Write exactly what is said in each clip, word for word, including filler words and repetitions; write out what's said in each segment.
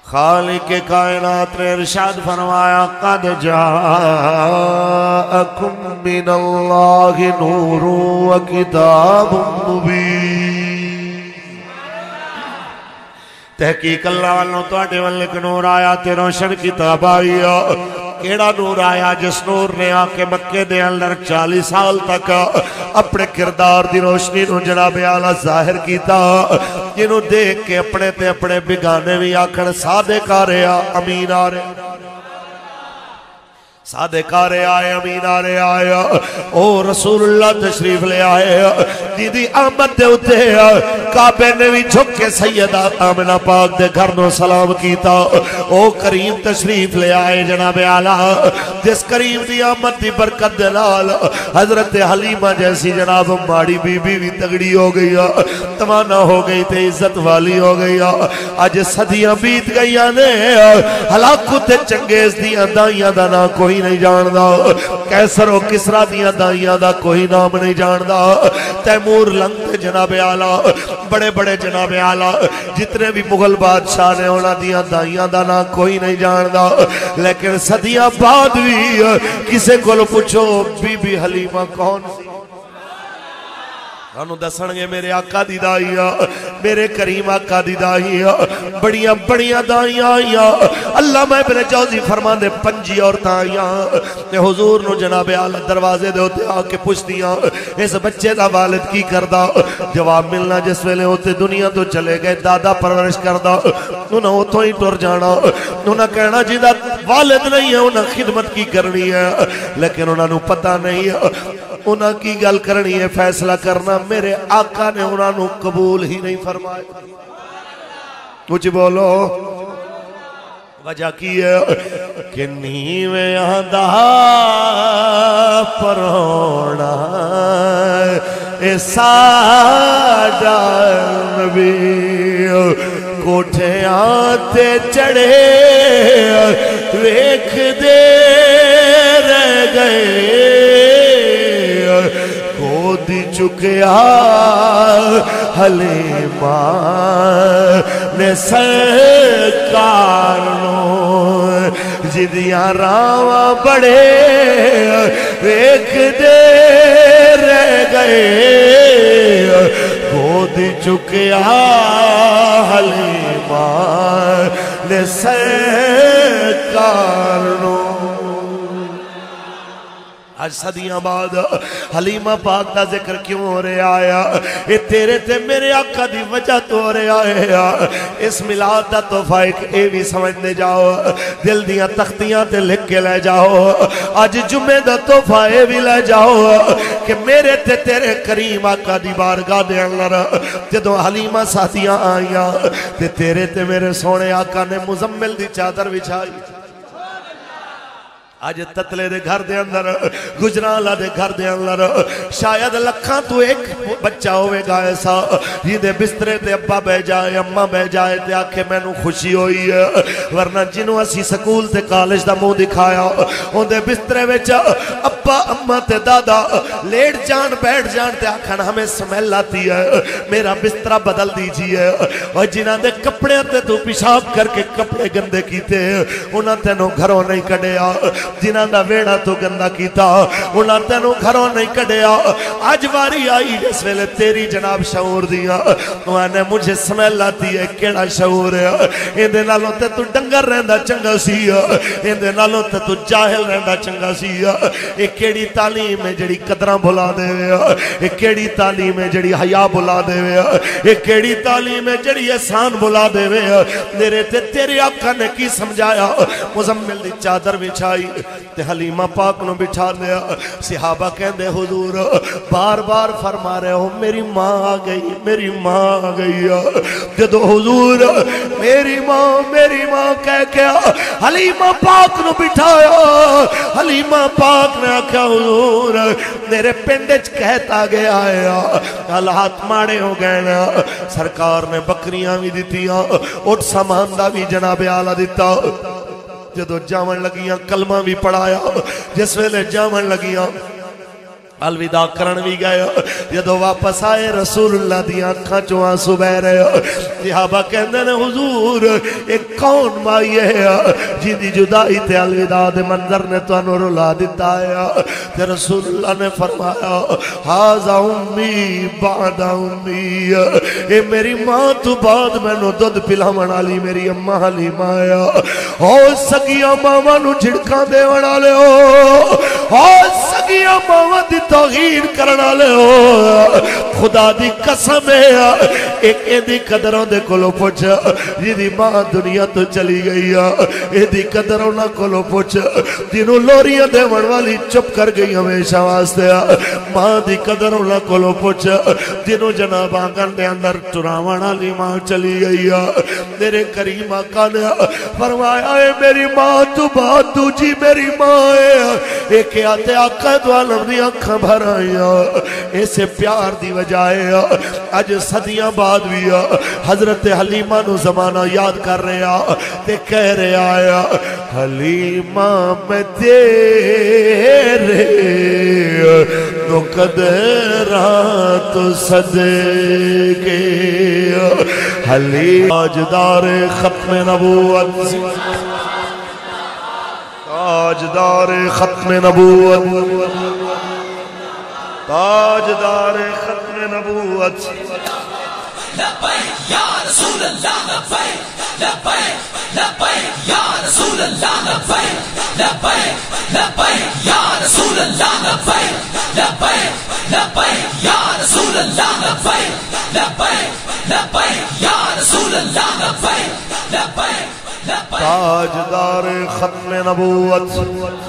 خالق کائنات نے ارشاد فرمایا قد جاءکم من اللہ نور و کتاب مبین تحقیق اللہ والوں تو آٹے والے کے نور آیا تے روشن کتاب آئی کیڑا نور آیا جس نور نے آکے مکے دے اندر چالیس سال تک اپنے کردار دی روشنی نو جناب اعلیٰ ظاہر کیتا جنہوں دیکھ کے اپنے تے اپنے بگانے بھی آکھن صادق آ رہے امین آ رہے صادق آ رہے آئے امین آ رہے آئے او رسول اللہ تشریف لے آئے دیدی آمد دے ہوتے کعبے نے بھی جھک کے سیدہ آمنہ پاک دے گھر نو سلام کیتا او کریم تشریف لے آئے جناب اعلیٰ جس کریم دی آمد دی برکت دلال حضرت حلیمہ جیسی جناب ماڑی بی بی بھی تگڑی ہو گئی تمانا ہو گئی تے عزت والی ہو گئی آج صدیاں بیت گئی نے ہلاکو تے چنگیز دیاں دائیاں دا نا کوئی نہیں جاندہ کیسر و کسرا دیاں دائیاں دا کوئی نام نہیں جاندہ تیمور لنگ جناب اعلیٰ بڑے بڑے جناب اعلیٰ جتنے بھی مغل بادشاہ نے ہونا دیاں دائیاں دا نا کوئی نہیں جاندہ لیکن صدیاں بعد بھی کسے کو لو پوچھو بی بی حلیمہ کون سی انہوں دسنگے میرے آقا دی دائیاں میرے کریم آقا دی دائیاں بڑیاں بڑیاں دائیاں آئیاں اللہ میں ابن جوزی فرمان دے پنجی اور تائیاں حضور نو جناب اعلیٰ دروازے دے ہوتے آکے پوچھ دیاں اس بچے دا والد کی کردہ جواب ملنا جس ویلے ہوتے دنیا تو چلے گئے دادا پرورش کردہ انہوں اتھوں ہی ٹور جانا انہوں کہنا جیدہ والد نہیں ہے انہوں خدمت کی کرنی ہے لیکن انہوں پتہ نہیں ہے انہاں کی گل کرنی ہے فیصلہ کرنا میرے آقا نے انہوں قبول ہی نہیں فرمائے کچھ بولو وجہ کی ہے کہ نیویں آدھا پر ہونا اے ساڈا نبی کوٹھے آتے چڑھے ویکھ دے رہ گئے دی چکیا حلیمہ نے سرکار نو جدیاں راواں بڑے ایک دے رہ گئے گودی چکیا حلیمہ نے سرکار نو آج صدیاں بعد حلیمہ پاک دا ذکر کیوں ہو رہے آیا اے تیرے تے میرے آقا دی وجہ تو ہو رہے آیا اس ملاد دا تحفہ ایک اے بھی سمجھنے جاؤ دل دیاں تختیاں تے لکھ کے لے جاؤ آج جمعہ دا تحفہ اے بھی لے جاؤ کہ میرے تے تیرے کریم آقا دی بارگاہ دے اندر جدو حلیمہ ساتھیاں آئیاں تے تیرے تے میرے سونے آقا نے مزمل دی چادر بچھائی آج تتلے دے گھر دے اندر گجرالہ دے گھر دے اندر شاید لکھاں تو ایک بچہ ہوئے گا ایسا یہ دے بسترے تے ابا بے جائے اممہ بے جائے تے آکھے میں نو خوشی ہوئی ہے ورنہ جنہوں اسی سکول تے کالج دا مو دکھایا ان دے بسترے وچ ابا اممہ تے دادا لیٹ جان بیٹھ جان تے آکھن ہمیں سمیل آتی ہے میرا بسترہ بدل دیجئے اور جنہاں دے کپڑے تے تو پیشاب کر کے کپڑے گندے کیتے انہاں تے نو گھروں نہیں کڑیا جنہاں دا ویڑا تو گندہ کیتا انہاں تینوں گھروں نہیں کڑیا آج واری آئی جس ویلے تیری جناب شعور دیا انہاں نے مجھے سمیل آتی ہے کیڑا شعور ہے اندے نالوں تے تو ڈنگر رہندہ چنگا سی اندے نالوں تے تو جاہل رہندہ چنگا سی ایک کیڑی تعلیم ہے جڑی قدرہ بھلا دے ایک کیڑی تعلیم ہے جڑی حیاء بھلا دے ایک کیڑی تعلیم ہے جڑی احسان بھلا دے میرے تے تیرے آقا نے کی سمجھایا مزمل دی چادر بچھائی تے حلیمہ پاک نو بٹھا لیا صحابہ کہندے حضور بار بار فرما رہے ہو میری ماں آ گئی میری ماں آ گئی جدو حضور میری ماں میری ماں کہہ کیا حلیمہ پاک نو بٹھایا حلیمہ پاک نے آکھا حضور میرے پنڈج کہتا گیا ہے حالات ماڑے ہو گئے نا سرکار نے بکریاں بھی دیتیاں اٹھ سامان دا بھی جناب اعلیٰ دیتا جدو جاون لگیاں کلمہ بھی پڑھایا جس ویلے جاون لگیاں الوداع کرن بھی گئے جدو واپس آئے رسول اللہ دی آنکھاں چو آنسو بہ رہے صحابہ کہندے نے حضور ایک کون مائی ہے جی دی جدائی تے الوداع دے منظر نے تو انو رلا دیتا ہے تے رسول اللہ نے فرمایا ہاذا امی بعد امی اے میری ماں تو بعد میں نو دودھ پلاون والی میری اماں حلیمہ آیا او سگیاں ماواں نو جھڑکاں دیون والے ہو او سگیاں ماواں دی توہین کرن والے ہو خدا دی قسم ہے ایک ایدی قدروں دے کولو پوچھ جی ماں دنیا تو چلی گئی ایدی قدروں نہ کولو پوچھ جنہوں لوریاں دے والی چپ کر گئی ہمیشہ واسطے ماں دی قدروں نہ کولو پوچھ جنہوں جناب آنگن دے اندر ٹراوانا لی ماں چلی گئی میرے کریم آقا نے فرمایا اے میری ماں تو بات تو جی میری ماں ہے ایک آتے آقا تو عالم دی آنکھاں بھر آئی ایسے پیار دی وجہ ہے آج صدیاں بعد بھی حضرت حلیمہ نو زمانہ یاد کر رہے ہیں تے کہہ رہے آیا حلیمہ میں تیرے نو قدرات صدقے حلیمہ تاجدار ختم نبوت تاجدار ختم نبوت تاجدار ختم نبوت لبیک یا رسول اللہ لبیک لبیک لبیک یا رسول اللہ لبیک لبیک لبیک یا رسول اللہ لبیک لبیک لبیک یا رسول اللہ لبیک لبیک لبیک یا رسول اللہ لبیک لبیک لبیک تاجدار ختم نبوت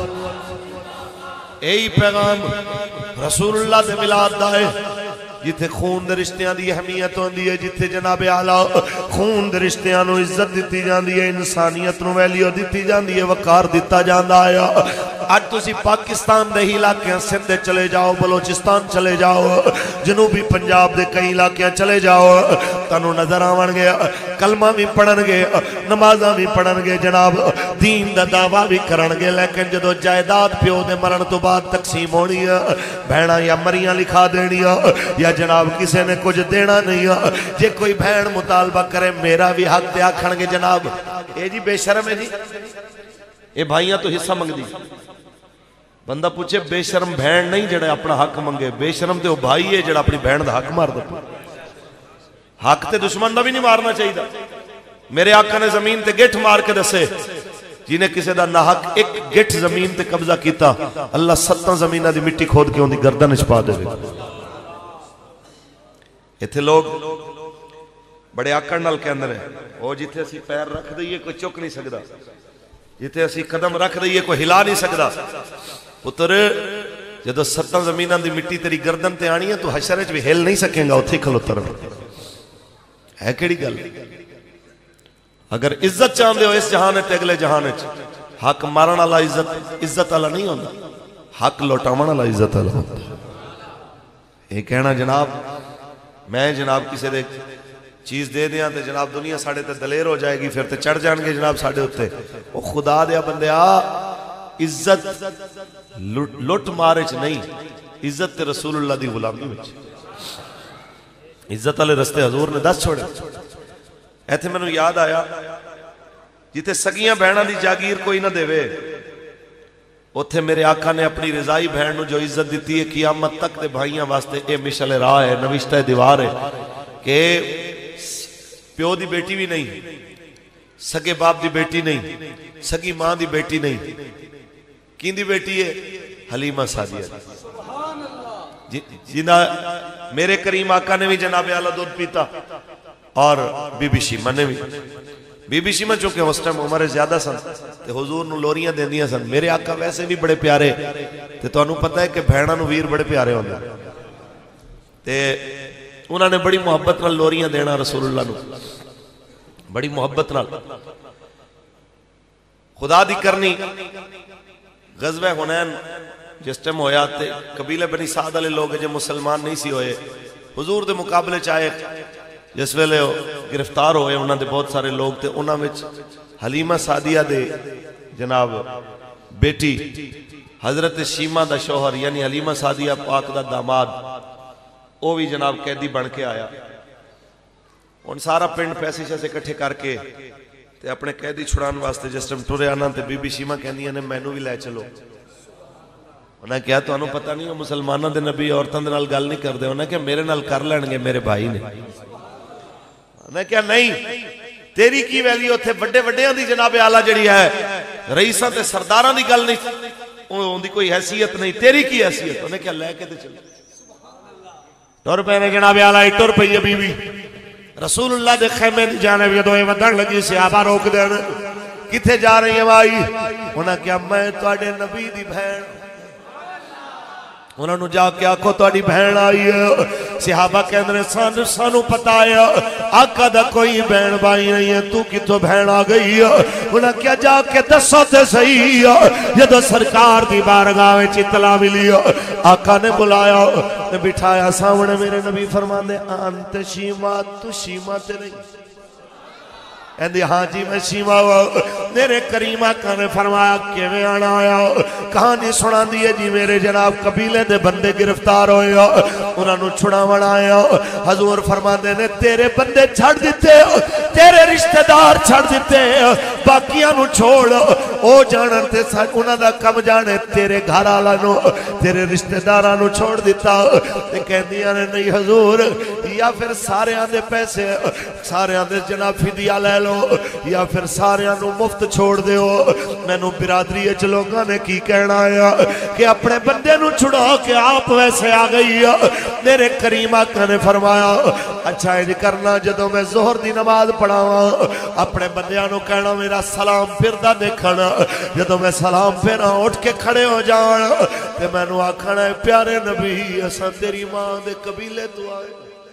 ایہی پیغام رسول اللہ دے ملاد دائے جتھے خون دے رشتیاں دی اہمیت ہوندی ہے جتھے جناب اعلیٰ خون دے رشتیاں نو عزت دیتی جاندی ہے انسانیت نو ویلیو دیتی جاندی ہے وقار دیتا جاندہ آیا آج تسی پاکستان دے ہی علاقیاں سندھ چلے جاؤ بلوچستان چلے جاؤ جنوبی پنجاب دے کئی علاقیاں چلے جاؤ تنو نظر آون گے کلمہ بھی پڑھن گے نمازہ بھی پڑھن گے جناب دین دا دعویٰ بھی کرن گے لیکن جدو جائیداد پیو دے مرن تو بعد تقسیم ہونی ہے بہنہ یا مریاں لکھا دینی ہے یا جناب کسے نے کچھ دینا نہیں ہے جے کوئی بہن مطالبہ کرے میرا بھی حق دیا کھڑن گے جناب اے جی بے شرم ہے جی اے بھائیاں تو حصہ منگ دی بندہ پوچھے بے شرم بہن نہیں جڑا اپنا حق منگے بے شرم تے وہ بھائی ہے جڑا اپنی بہن دا حق مار دو حق تے دشمن دا بھی نہیں مارنا چاہیے دا میرے آقا نے زمین تے گٹھ مار کے دسے جنہیں کسے دا نہ حق ایک گٹھ زمین تے قبضہ کیتا اللہ ستاں زمینہ دی مٹی کھود کے ہوں دی گردن چھپا دے یہ تھے لوگ بڑے آکڑ نال کے اندر ہیں وہ جتھے اسی پیر رکھ دئیے کوئی چک نہیں سکدا جتھے اسی قدم رکھ دئیے کوئی ہلا نہیں سکدا پتر جدو ستاں زمینہ دی مٹی تیری گردن تے آنی ہے تو حشرچ بھی ہل نہیں سکیں گا اتھی کھلو تر ہے کیڑی گل اگر عزت چاہندے ہو اس جہانے تے اگلے جہانے چ حق مارن والا عزت عزت والا نہیں ہوندا حق لوٹاون والا عزت والا ہوندا یہ کہنا جناب میں جناب کسی دے چیز دے دیاں تے جناب دنیا ساڑھے تے دلیر ہو جائے گی پھر تے چڑھ جان گے جناب ساڑھے ہوتے وہ خدا دیا بندے آ عزت لٹ مارچ نہیں عزت تے رسول اللہ دی غلامی وچ عزت والے رستے حضور نے دس چھوڑے ایتھے میں نو یاد آیا جیتے سگیاں بہناں دی جاگیر کوئی نہ دے وے اتھے میرے آقا نے اپنی رضائی بہن نو جو عزت دیتی ہے قیامت تک دے بھائیاں واسطے اے مشل راہ ہے نوشتہ دیوار ہے کہ پیو دی بیٹی بھی نہیں سگے باپ دی بیٹی نہیں سگی ماں دی بیٹی نہیں کین دی بیٹی ہے حلیمہ سعدیہ جنہ میرے کریم آقا نے بھی جناب اعلیٰ دودھ پیتا اور بی بی شیمہ نے بھی بی بی شیمہ چونکہ اس ٹائم عمر زیادہ سن تے حضور نو لوریاں دین دیا سن میرے آقا ویسے بھی بڑے پیارے تے تو انہوں پتہ ہے کہ بھیڑا نو ویر بڑے پیارے ہوندے تے انہوں نے بڑی محبت نال لوریاں دینا رسول اللہ نو بڑی محبت نال خدا دی کرنی غزوہ حنین جس ٹائم ہویا تے قبیلہ بنی سعد علیہ لوگ جو مسلمان نہیں سی ہوئے حضور دے مقابلے چاہے جس ویلے گرفتار ہوئے انہوں نے بہت سارے لوگ تھے انہوں میں حلیمہ سعدیہ دے جناب بیٹی حضرت شیمہ دا شوہر یعنی حلیمہ سعدیہ پاک دا داماد وہ بھی جناب قیدی بن کے آیا ان سارا پنڈ پیسے سے کٹھے کر کے تے اپنے قیدی چھڑان واسطے جس ٹائم ٹرے آنا تے بی بی شیما کہندیاں نے مینوں بھی لے چلو. انہیں کیا تو انہوں پتہ نہیں ہو مسلمانوں دے نبی عورتوں دے نال گل نہیں کردے. انہیں کیا میرے نال کر لین گے میرے بھائی نے. انہیں کیا نہیں تیری کی ویلیو تھے بڑے بڑیاں دی جناب اعلیٰ جڑی ہے رئیساں تے سرداراں دی گل نہیں ان دی کوئی حیثیت نہیں. تیری کی حیثیت. انہیں کیا لے کے دے چلے ٹر پہ نے جناب اعلیٰ ٹر پئی ہے بی بی رسول اللہ دے خیمے دی جانب جدوں اے ودن لگی صحابہ روک دین کتھے جا رہی ہیں بھائی. انہاں کیا میں تواڈے نبی دی بہن. انہوں نے جا کے آکھو تواڈی بہن آئی ہے. صحابہ کہندے نے سانو سانو پتہ ہے آقا دا کوئی بہن بھائی نہیں ہے تو کتھوں بہن آ گئی ہے. انہاں کیا جا کے دسو تے صحیح ہے. جدوں سرکار دی بارگاہ وچ اطلاع ملی آقا نے بلایا تے بٹھایا سامنے میرے نبی فرماندے انت شیما تو شیما تے نہیں. کہندی ہاں جی میں شیما ہوں. میرے کریم آقا نے فرمایا کیویں آنا آیا. کہانی سنا دیئے جی میرے جناب قبیلے دے بندے گرفتار ہوئے انہوں نے چھڑاون آیا. حضور فرماندے نے تیرے بندے چھڑ دیتے تیرے رشتہ دار چھڑ دیتے باقیاں نو چھوڑ او جانن تے انہاں دا کم جانے تیرے گھر والا نو تیرے رشتہ داراں نو چھوڑ دیتا. تے کہندیاں نے نہیں حضور یا پھر سارے دے پیسے سارے دے جناب فدیہ لے لو یا پھر سارے نو مفت چھوڑ دیو. میں نو برادری اچ لوگاں نے کی کہنا آیا کہ اپنے بندے نو چھڑا کے آپ ویسے آ گئی. میرے کریم آقا نے فرمایا اچھا انج کرنا جدوں میں ظہر دی نماز پڑھاواں اپنے بندیاں نو کہنا میرا سلام پھردا دیکھنا. جدوں میں سلام پھیراں اٹھ کے کھڑے ہو جان تے مینوں آکھنا ہے پیارے نبی اساں تیری ماں دے قبیلے تو آئے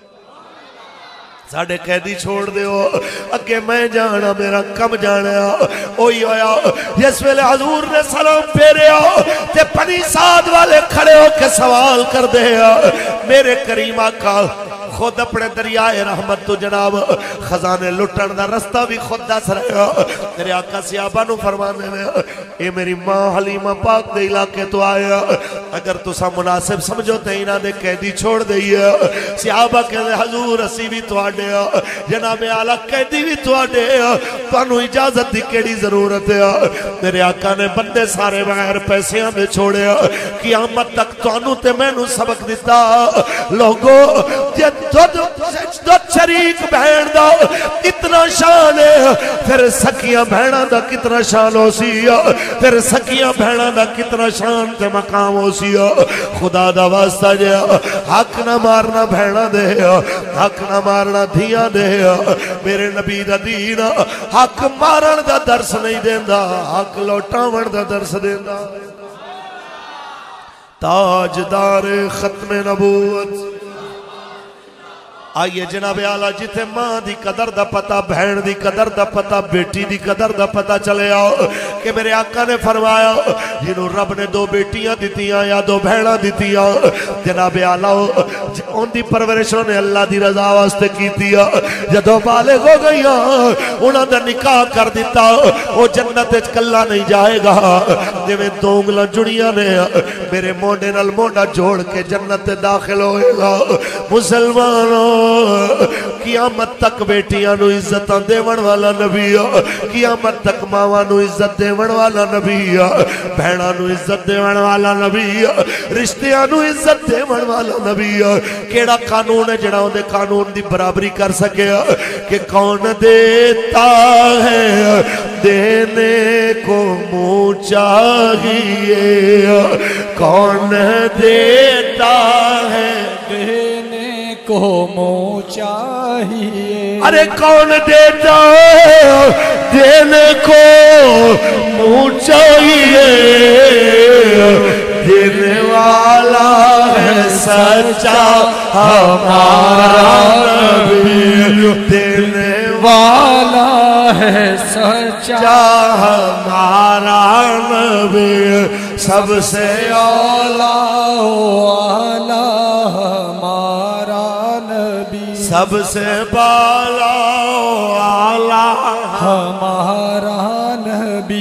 ساڑھے قیدی چھوڑ دیو اگے میں جانا میرا کم جانا. اوہی ہویا جس ویلے حضور نے سلام پھیریا تے بنی سعد والے کھڑے ہو کے سوال کر دے میرے کریم آقا خود اپنے دریائے رحمت تو جناب خزانے لٹن دا رستہ بھی خود دس رہے. میرے آقا صحابہ نو فرمانے میں اے میری ماں حلیمہ پاک دے علاقے تو آیا اگر تسا مناسب سمجھو تے انہاں دے قیدی چھوڑ دئیے. صحابہ کہنے حضور اسی بھی تو آڈے جناب اعلیٰ قیدی بھی تو آڈے تانوں اجازت دی کیڑی ضرورت ہے. میرے آقا نے بندے سارے بغیر پیسیاں دے چھوڑے قیامت تک تانوں تے میں نو سبق دیتا لوگو دو شریک بہن دا اتنا شان ہے پھر سکیاں بہناں دا کتنا شان ہو سی پھر سکیاں بہناں دا کتنا شان تے مقام ہو سی. خدا دا واسطہ جے حق نہ مارنا بہناں دے حق نہ مارنا دھیاں دے. میرے نبی دا دین حق مارن دا درس نہیں دیندا حق لوٹاون دا درس دیندا. تاجدار ختم نبوت آئیے جناب اعلیٰ جتے ماں دی قدر دا پتہ بہن دی قدر دا پتہ بیٹی دی قدر دا پتہ چلے آؤ کہ میرے آقا نے فرمایا جنہوں رب نے دو بیٹیاں دیتیاں یا دو بہناں دیتیاں جناب اعلیٰ ان دی پرورشوں نے اللہ دی رضا واسطے کی دیا. جدو بالغ ہو گئیاں انہاں دا نکاح کر دیتا وہ جنت کلا نہیں جائے گا جو میں دو انگلاں جڑیاں نے میرے مونڈے نال مونڈا جوڑ کے جنت داخل ہوئے گا. مسلمانوں قیامت تک بیٹیاں نو عزتاں دیون والا نبی قیامت تک ماواں نو عزت دیون والا نبی بہناں نو عزت دیون والا نبی رشتیاں نو عزت دیون والا نبی. کیڑا قانون ہے جڑا اون دے قانون دی برابری کر سکے کہ کون دیتا ہے دینے کو منہ چاہیے کون دیتا ہے دینے کو منہ چاہیے. ارے کون دیتا ہے دینے کو منہ چاہیے دینے والا ہے سچا ہمارا نبی دینے والا ہے سچا ہمارا نبی سب سے اولا والا ہمارا نبی سب سے بالا والا ہمارا